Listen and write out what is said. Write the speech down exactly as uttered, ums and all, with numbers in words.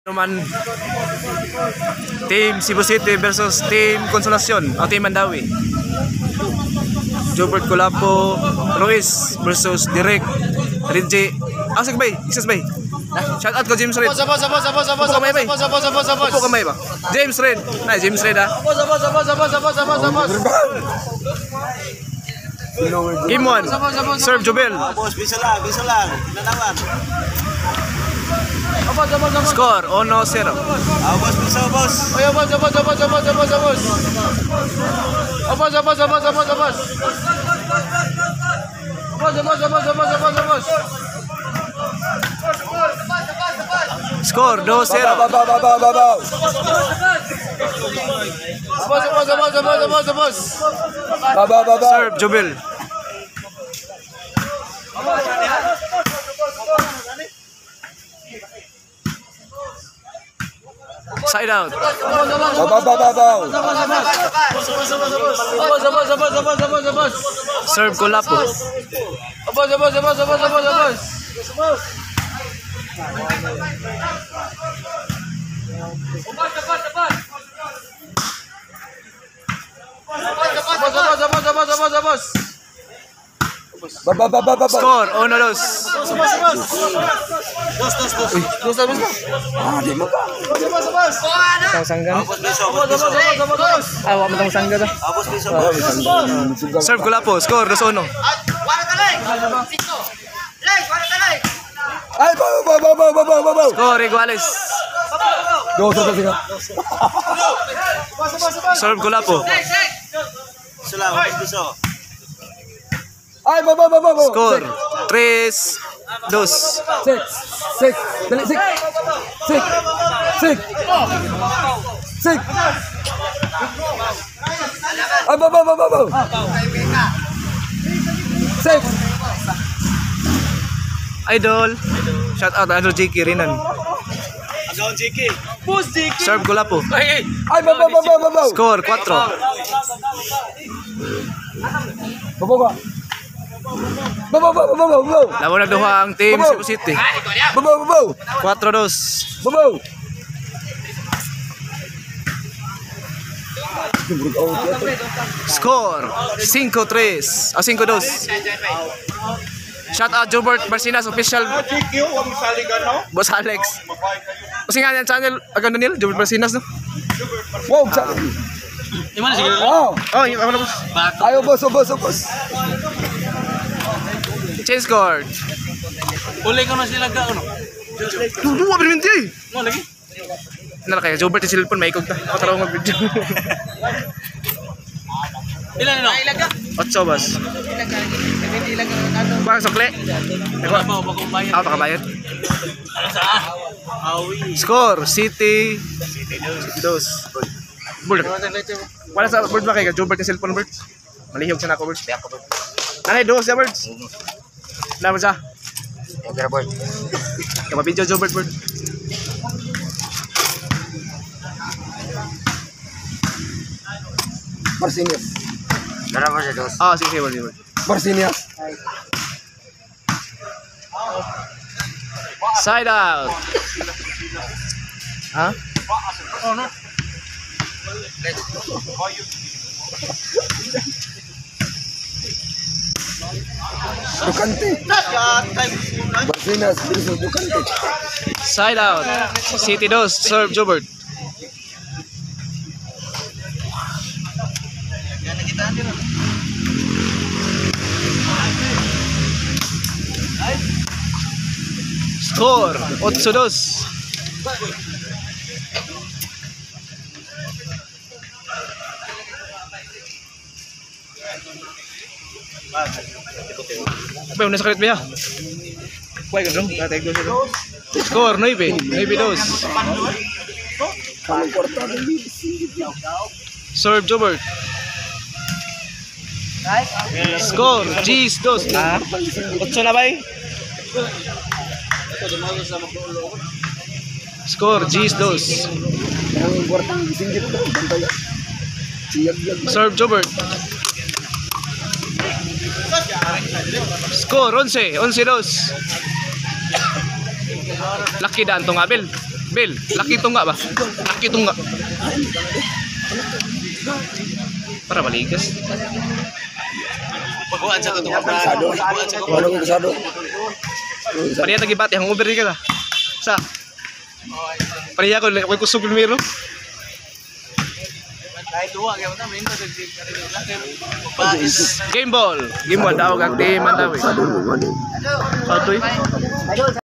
Naman Team Cebu City versus Team Consolacion o Team Mandawi. Jobert Colapo Ruiz versus Direk Rinji. Ah, sige bay, isas bay. Shout out ko James Red. Sabo sabo sabo sabo sabo kamay bay. sabo sabo sabo. Upo kamay ba? James Red. Na James Red ah. Sabo sabo sabo sabo sabo sabo sabo. Game one. Serve Jobel. Boss, bisa lang, bisa lang. Nanawan. Sabo sabo sabo. Score one zero. Ah, boss, bisa, boss. Oy, sabo sabo sabo sabo sabo sabo. Sabo sabo sabo sabo sabo. Sabo sabo sabo sabo sabo. Score two zero. Sabo sabo sabo sabo sabo sabo. Serve Jobel. Side out. Serve Colapo. Sabo sabo sabo sabo sabo sabo. Score one dos. Dos, dos, dos. Dos dos dos. Ah, di mo ba? Tang sanggan. Ah, boss, bisa, boss, bisa. Ah, wa mo tang sanggan. Ah, boss, bisa, boss. Serve Colapo. Score two one. Ay, ba ba ba ba ba ba ba ba. Score iguales. Dos dos tiga. Serve Colapo. Bisa lang, boss, bisa. Ay, ba ba ba ba ba. Score three two. Six. Six. Dali six. Six. Six. Six. Ay, ba ba ba ba ba. Six. Idol. Shout out Idol J K Rinan. Agawan, Jiki. Serve Colapo. Ay, ba ba ba ba ba ba. Score four. Ba ba ba. Ba ba ba ba ba ba. Labo nagduha ang Team Cebu City. Ba ba ba ba. four two. Ba ba. Score five three. O five two. Shout out Jobert Barcinas official. Boss Alex. Kasi nga yan channel agad nila Jobert Barcinas no. Wow, sa. Gimana sih? Oh. Oh, yung ako na boss. Ayo boss, boss, boss. Change score. Uli ko na sila ka, ano? Duwa berminti eh. Mo lagi? Nala kaya Jobert yung cellphone maikog ta. Pataraw mag video. Ilan ino? Otso boss. Bang sokle. Wala pa, baka bayad. Ah, pakabayad. Awi. Score City City dos. Bird. Wala sa bird ba kay Jobert yung cellphone bird? Malihog siya na ako bird. Nanay dos ya bird. Naman siya. Tara boy. Kaya video Jobert bird. Marcinias. Tara ba siya dos? Ah, sige, sige, bird. Marcinias. Side out. Ha? Oh, no. Dukante. Marcinias versus Dukante. Side out. City dos. Serve Jobert. Score eight two. Apa yang sakit ya? Kuai kan dong, kata ego sih. Score nine nine two. Serve Jobert. Score G dos. Ah, eight na bay. Score G dos. Ang importante singgit to, bantay. Serve Jobert. Score, once, once dos. Lucky daan tong Abel. Bel, laki tunga ba? Laki tunga. Para maligas. Pagkuhan sa katong kapra. Kasado. Ano ko kasado? Pariya nagibati, hangover di ka na. Sa? Pariya ko, ako'y kusog primero. Kahit duwa, kaya na, may ito. Bais. Game ball. Game ball, tawag ang team, ang tawag. Kasado mo man. Sa ito eh.